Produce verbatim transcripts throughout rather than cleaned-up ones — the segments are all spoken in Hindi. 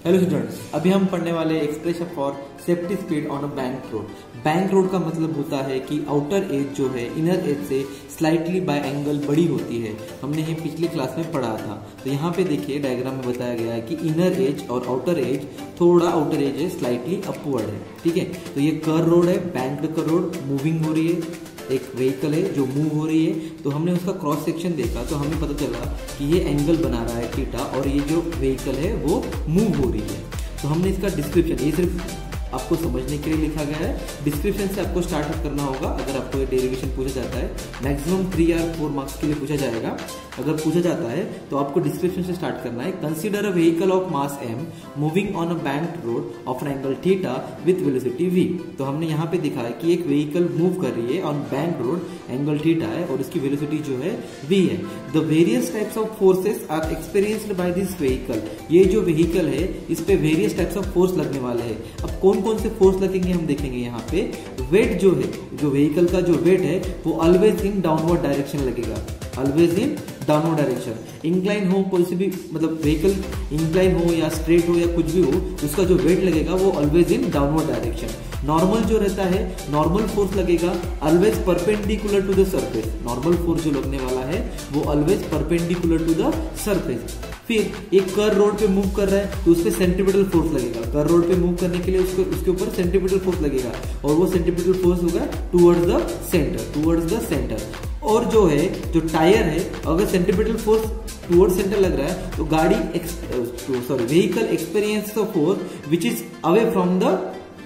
हेलो स्टूडेंट्स, अभी हम पढ़ने वाले expression for safety speed on a bank road. Bank road का मतलब होता है कि आउटर एज जो है इनर एज से स्लाइटली बाय एंगल बड़ी होती है। हमने ये पिछली क्लास में पढ़ा था। तो यहाँ पे देखिए डायग्राम में बताया गया है कि इनर एज और आउटर एज, थोड़ा आउटर एज है स्लाइटली अपवर्ड है। ठीक है, तो ये कर्व रोड है, बैंक कर्व रोड, मूविंग हो रही है, एक व्हीकल है जो मूव हो रही है। तो हमने उसका क्रॉस सेक्शन देखा तो हमें पता चला कि ये एंगल बना रहा है थीटा और ये जो व्हीकल है वो मूव हो रही है। तो हमने इसका डिस्क्रिप्शन, ये सिर्फ आपको समझने के लिए लिखा गया है। डिस्क्रिप्शन से आपको स्टार्ट करना होगा। अगर आपको ये डेरिवेशन पूछा जाता है, मैक्सिमम थ्री या फोर मार्क्स के लिए पूछा जाएगा। अगर पूछा जाता है तो आपको डिस्क्रिप्शन से स्टार्ट करना है। Consider a vehicle of mass M moving on a bank road of an angle theta with velocity V. तो हमने यहाँ पे दिखा है कि एक व्हीकल मूव कर रही है on bank road, angle theta है और उसकी वेलोसिटी जो है वी है। The various types of forces are experienced by this vehicle. ये जो व्हीकल है इस पे वेरियस टाइप्स ऑफ फोर्स लगने वाले हैं। अब कौन कौन से फोर्स लगेंगे हम देखेंगे। यहाँ पे वेट जो है, जो व्हीकल का जो वेट है वो ऑलवेज इन डाउनवर्ड डायरेक्शन लगेगा, always in downward direction. Incline हो, कोई से भी मतलब व्हीकल इंक्लाइन हो या स्ट्रेट हो या कुछ भी हो, उसका जो वेट लगेगा वो always in downward direction. Normal जो रहता है, नॉर्मल फोर्स लगेगा always perpendicular to the surface. Normal force जो लगने वाला है वो always perpendicular to the surface. फिर एक कर्व रोड पे मूव कर रहा है तो उस पे सेंट्रीपिटल फोर्स लगेगा। कर्व रोड पे मूव करने के लिए उसको उसके ऊपर सेंट्रीपिटल फोर्स लगेगा और वो सेंट्रीपिटल फोर्स होगा towards the centre, towards the centre. और जो है, जो टायर है, अगर सेंट्रीपिटल फोर्स टुवर्ड सेंटर लग रहा है तो गाड़ी sorry vehicle experience the force which is away from the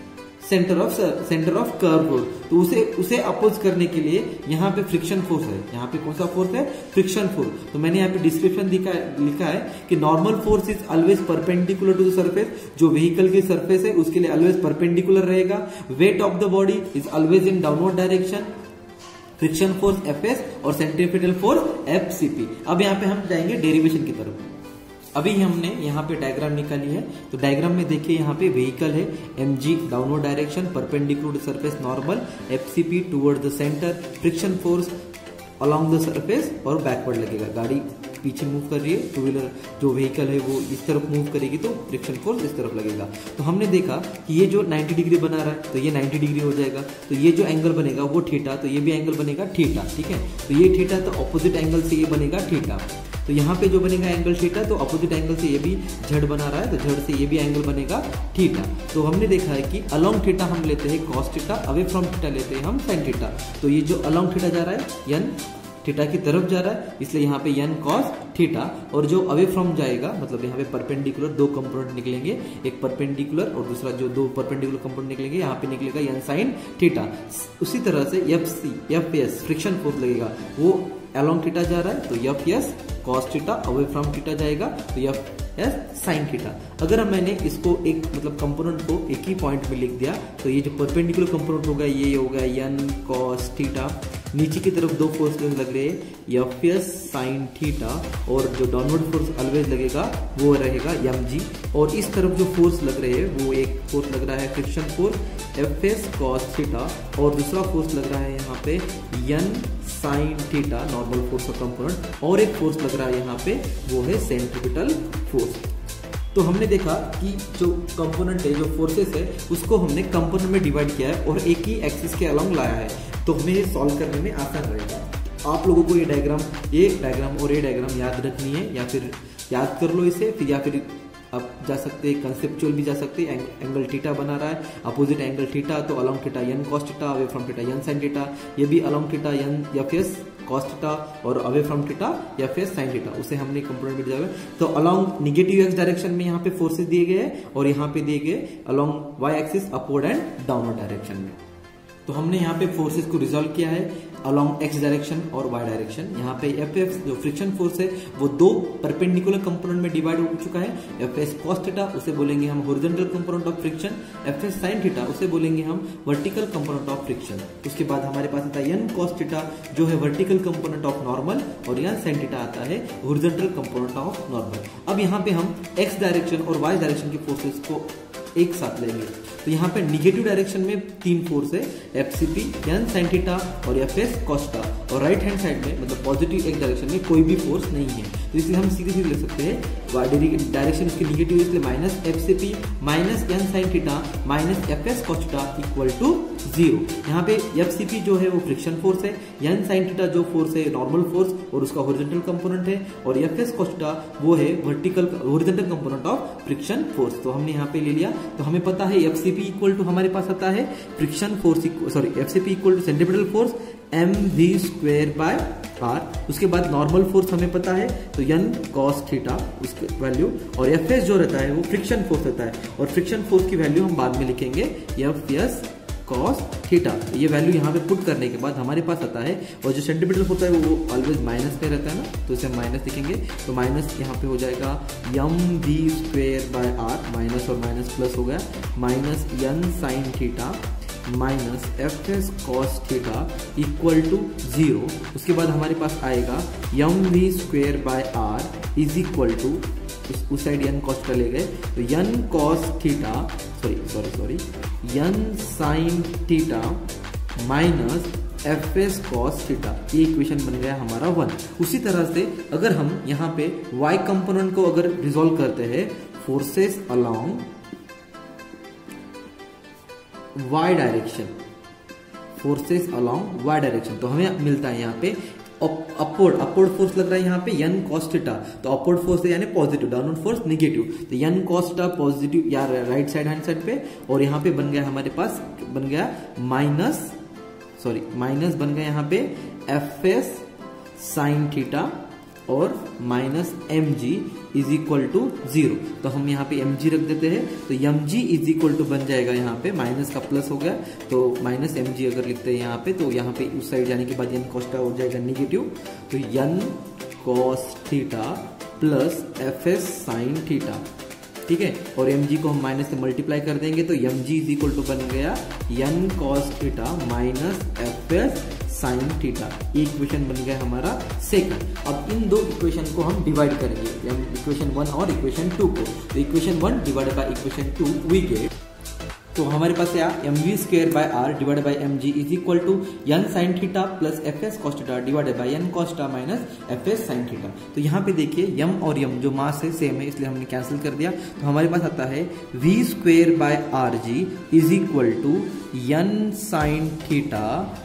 centre of centre of curve road. तो उसे उसे अपोज करने के लिए यहाँ पे फ्रिक्शन फोर्स है। यहाँ पे कौन सा फोर्स है? Friction force. तो मैंने यहाँ पे डिस्क्रिप्शन लिखा है कि normal force is always perpendicular to the surface. जो व्हीकल की सरफेस है उसके लिए ऑलवेज परपेंडिकुलर रहेगा। Weight of the body is always in downward direction. Friction force F S और centripetal force F C P. अब यहाँ पे हम जाएंगे डेरिवेशन की तरफ। अभी हमने यहाँ पे डायग्राम निकाली है। तो डायग्राम में देखिए यहाँ पे व्हीकल है M G downward direction, perpendicular to surface normal, F C P toward the centre, friction force along the surface और बैकवर्ड लगेगा। गाड़ी पीछे मूव कर रही है, टू व्हीलर जो व्हीकल है वो इस तरफ मूव करेगी तो फ्रिक्शन फोर्स इस तरफ लगेगा। तो हमने देखा कि ये जो नाइंटी डिग्री बना रहा है तो ये नाइंटी डिग्री हो जाएगा। तो ये जो एंगल बनेगा वो थीटा, तो ये भी एंगल बनेगा थीटा। ठीक है, तो ये थीटा तो ऑपोजिट एंगल से ये बनेगा थीटा। तो यहाँ पे जो बनेगा एंगल थीटा, तो अपोजिट एंगल से ये भी झड़ बना रहा है तो झड़ से ये भी एंगल बनेगा थीटा। तो हमने देखा है कि अलोंग थीटा हम लेते हैं cos theta, away from theta लेते हैं हम साइन थीटा। तो ये जो अलोंग थीटा जा रहा है यन थीटा की तरफ जा रहा है, इसलिए यहाँ पे यन कॉस थीटा। और जो अवे फ्रॉम जाएगा मतलब यहाँ पे परपेंडिकुलर दो कंपोनेंट निकलेंगे, एक परपेंडिकुलर और दूसरा जो दो परपेंडिकुलर कंपोनेंट निकलेंगे, यहाँ पे निकलेगा यन साइन थीटा। उसी तरह से F C F S friction force लगेगा, वो अलोंग थीटा जा रहा है तो F S cos theta, away from theta जाएगा तो एफ एस साइन थीटा। अगर मैंने इसको एक मतलब कंपोनेंट को एक ही पॉइंट में लिख दिया तो ये जो परपेंडिकुलर कंपोनेंट होगा ये होगा यन कॉस थीटा। नीचे की तरफ दो फोर्स लग रहे हैं एफ एस साइन थीटा और जो डाउनवर्ड फोर्स ऑलवेज लगेगा वो रहेगा एम जी। और इस तरफ जो फोर्स लग रहे हैं वो एक फोर्स लग रहा है friction force F S cos theta और दूसरा फोर्स लग रहा है यहाँ पे N sine theta, normal force का कंपोनेंट। और एक फोर्स लग रहा है यहाँ पे वो है सेंट्रीपिटल फोर्स। तो हमने देखा कि जो कंपोनेंट है, जो फोर्सेस है, उसको हमने कंपोनेंट में डिवाइड किया है और एक ही एक्सिस के अलोंग लाया है। तो हमें ये सॉल्व करने में आसान रहेगा। आप लोगों को ये डायग्राम ये डायग्राम और ये डायग्राम याद रखनी है, या फिर याद कर लो इसे, फिर या फिर आप जा सकते हैं कंसेप्चुअल भी जा सकते हैं। एंगल थीटा बना रहा है, अपोजिट एंगल थीटा, तो along theta N cos theta, away from theta N sine theta. ये भी along theta N F S cos theta और away from theta F S sine theta, उसे हमने कंपोनेंट में दिया। तो अलोंग निगेटिव एक्स डायरेक्शन में यहाँ पे फोर्सेस दिए गए हैं और यहाँ पे दिए गए along Y axis upward and downward direction में। तो हमने यहाँ पे फोर्सेस को रिजॉल्व किया है अलोंग एक्स डायरेक्शन और वाई डायरेक्शन। यहाँ पे एफ एफ जो फ्रिक्शन फोर्स है वो दो परपेंडिकुलर कंपोनेंट में डिवाइड हो चुका है। एफ एस कॉस थीटा उसे बोलेंगे हम horizontal component of friction, F S sine theta उसे बोलेंगे हम वर्टिकल कंपोनेंट ऑफ फ्रिक्शन। उसके बाद हमारे पास आता है यन कॉस थीटा जो है वर्टिकल कंपोनेंट ऑफ नॉर्मल और यन साइन थीटा आता है हॉरिजॉन्टल कंपोनेंट ऑफ नॉर्मल। अब यहाँ पे हम एक्स डायरेक्शन और वाई डायरेक्शन की फोर्सेस को एक साथ लेंगे। तो यहाँ पे निगेटिव डायरेक्शन में तीन फोर्स है, F C P, N sine theta और एफ एस कॉस थीटा, और राइट हैंड साइड में मतलब पॉजिटिव एक डायरेक्शन में कोई भी फोर्स नहीं है। तो इसलिए हम सीधे सीधे लिख सकते हैं डायरेक्शन इसकी निगेटिव, इसलिए minus F C P minus N sine theta minus F S cos theta equal to zero. यहाँ पे एफ सी पी जो है वो फ्रिक्शन फोर्स है, एन साइन थीटा जो फोर्स है नॉर्मल फोर्स और उसका हॉरिजॉन्टल कंपोनेंट है, और एफ एस कॉस थीटा वो है vertical horizontal component of friction force. तो हमने यहाँ पे ले लिया। तो हमें पता है F C P equal to हमारे पास आता है friction force, sorry F C P equal to centripetal force M V square by R. उसके बाद नॉर्मल फोर्स हमें पता है तो एन कॉस थीटा उसके वैल्यू, और एफ एस जो रहता है वो फ्रिक्शन फोर्स रहता है, और फ्रिक्शन फोर्स की वैल्यू हम बाद में लिखेंगे एफ एस कॉस थीटा। ये वैल्यू यहाँ पे पुट करने के बाद हमारे पास आता है, और जो सेंटीमीटर होता है वो ऑलवेज माइनस में रहता है ना, तो इसे माइनस लिखेंगे। तो माइनस यहाँ पे हो जाएगा M V square by R, minus और माइनस प्लस हो गया, minus N sine theta minus F S cos theta equal to zero. उसके बाद हमारे पास आएगा M V square by R is equal to, उस साइड एन कॉस थीटा ले गए तो N cos theta sorry sorry sorry N sine theta minus F S cos theta. ये इक्वेशन बन गया हमारा वन। उसी तरह से अगर हम यहाँ पे y कंपोनेंट को अगर रिजोल्व करते हैं, forces along y direction, forces along y direction, तो हमें मिलता है यहाँ पे अपवर्ड अपवर्ड फोर्स लग रहा है यहाँ पे एन कॉस थीटा, तो अपवर्ड फोर्स है यानी पॉजिटिव, डाउनवर्ड फोर्स निगेटिव, तो एन कॉस थीटा पॉजिटिव या राइट साइड हैंड साइड पे, और यहाँ पे बन गया हमारे पास बन गया माइनस सॉरी माइनस बन गया यहाँ पे एफ एस साइन थीटा और minus M G is equal to zero. तो हम यहाँ पे एम जी रख देते हैं, तो M G is equal to बन जाएगा यहाँ पे माइनस का प्लस हो गया, तो माइनस एम जी अगर लिखते हैं यहाँ पे, तो यहाँ पे उस साइड जाने के बाद एन कॉस थीटा हो जाएगा निगेटिव, तो N cos theta plus F S sine theta, ठीक है। और एम जी को हम माइनस से मल्टीप्लाई कर देंगे, तो M G is equal to बन गया N cos theta minus F S sine theta. ये इक्वेशन बन गया हमारा सेकंड। अब इन दो इक्वेशन को हम डिवाइड करेंगे, इक्वेशन वन और इक्वेशन टू को। तो equation one divided by equation two we get, तो हमारे पास क्या, M V square by R divided by M G is equal to N sine theta plus F S cos theta divided by N cos theta minus F S sine theta. तो यहाँ पे देखिए यम और यम जो मास है सेम है, इसलिए हमने कैंसिल कर दिया। तो हमारे पास आता है V square by R G is equal to N sine theta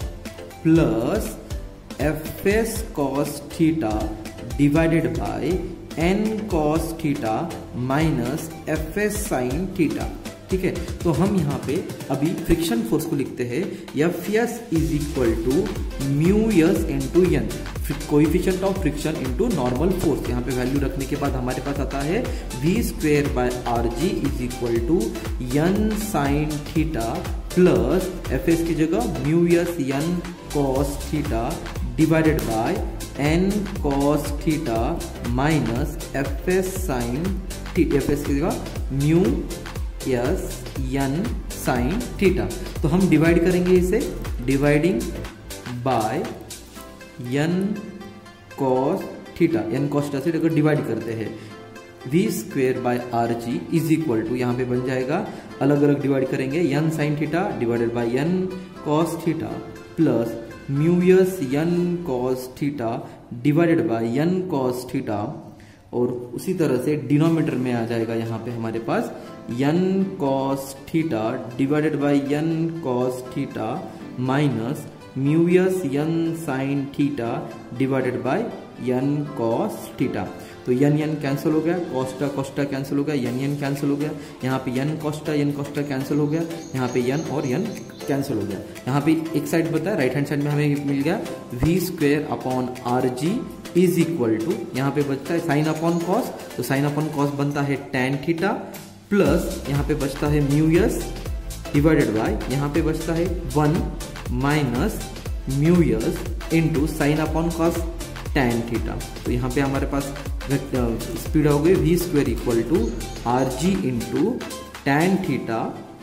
plus F S cos theta divided by N cos theta minus F S sine theta, ठीक है। तो हम यहाँ पे अभी फ्रिक्शन फोर्स को लिखते हैं, F S is equal to mu S into N, coefficient of friction into normal force. यहाँ पे वैल्यू रखने के बाद हमारे पास आता है V square by R G is equal to N sine theta plus F S की जगह mu S N cos theta divided by N cos theta minus F S sine theta, F S की जगह mu S N sine theta. तो हम डिवाइड करेंगे इसे, dividing by N cos theta, N cos theta से अगर डिवाइड करते हैं V square by R G is equal to, यहाँ पे बन जाएगा अलग अलग डिवाइड करेंगे, N sine theta divided by N cos theta plus mu S N cos theta divided by N cos theta, और उसी तरह से डिनोमिनेटर में आ जाएगा यहाँ पे हमारे पास N cos theta divided by N cos theta minus mu S N sine theta divided by N cos theta. तो एन एन कैंसिल हो गया, कॉस्टा कॉस्टा कैंसिल हो गया, एन एन कैंसिल हो गया, यहाँ पे N cos theta N cos theta cancel हो गया, यहाँ पे एन और एन कैंसिल हो गया। यहाँ पे एक साइड बता है, राइट हैंड साइड में हमें मिल गया V square upon R G is equal to, यहाँ पे बचता है साइन अपॉन कॉस, तो साइन अपॉन कॉस बनता है टेन थीटा प्लस यहाँ पे बचता है म्यू एस डिवाइडेड बाय, यहाँ पे बचता है one minus mu S into sine upon cos tan theta. तो यहाँ पे हमारे पास स्पीड हो गई V square equal to R G into tan theta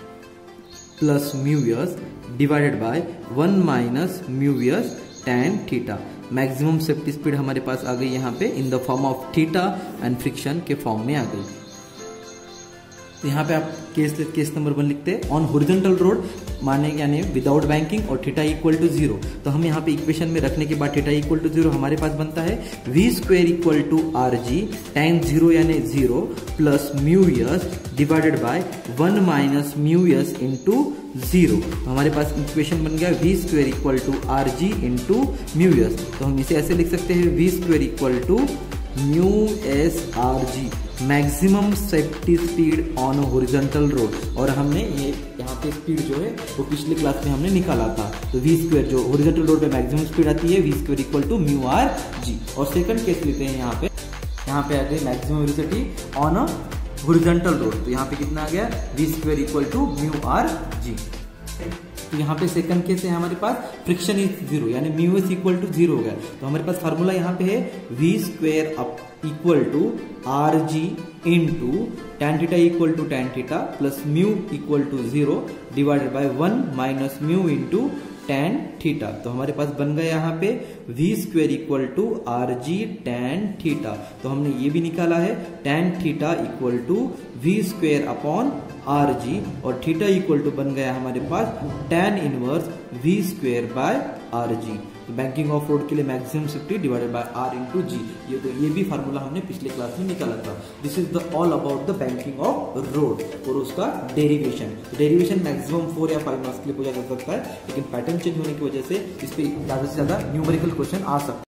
plus mu S divided by one minus mu S tan theta. Maximum safety speed हमारे पास आ गई यहाँ पे in the form of theta and friction के फॉर्म में आ गई। तो यहाँ पे आप केस केस नंबर वन लिखते हैं ऑन हॉरिजॉन्टल रोड माने यानी विदाउट बैंकिंग और थीटा इक्वल टू जीरो। तो हम यहाँ पे इक्वेशन में रखने के बाद थीटा इक्वल टू जीरो हमारे पास बनता है V square equal to R G time zero यानी zero plus mu S divided by one minus mu S into zero. तो हमारे पास इक्वेशन बन गया V square equal to R G into mu S. तो हम इसे ऐसे लिख सकते हैं V square equal to mu S R G maximum safety speed on horizontal road. और हमने ये यहाँ पे स्पीड जो है वो पिछले क्लास में हमने निकाला था। तो वी स्क्वेयर जो हॉरिजॉन्टल रोड पे मैक्सिमम स्पीड आती है V square equal to mu R G. और सेकंड केस लेते हैं यहाँ पे, यहाँ पे आ गई maximum velocity on a horizontal road. तो यहाँ पे कितना आ गया V square equal to mu R G. तो यहाँ पे सेकंड केस है हमारे पास फ्रिक्शन इज जीरो यानी mu S equal to zero हो गया। तो हमारे पास फार्मूला यहाँ पे है V square up equal to R G into tan theta equal to tan theta plus mu equal to zero divided by one minus mu into tan theta. तो हमारे पास बन गया यहाँ पे V square equal to R G tan theta. तो हमने ये भी निकाला है tan theta equal to V square upon R G और थीटा इक्वल टू बन गया हमारे पास tan inverse V square by R G. तो बैंकिंग ऑफ रोड के लिए maximum safety divided by R into G. ये तो ये भी फार्मूला हमने पिछले क्लास में निकाला था। This is the all about the banking of road और उसका डेरिवेशन। डेरिवेशन मैक्सिमम फोर या फाइव मार्क्स के लिए पूछा जा सकता है, लेकिन पैटर्न चेंज होने की वजह से इस पे ज्यादा से ज्यादा न्यूमेरिकल क्वेश्चन आ सकता है।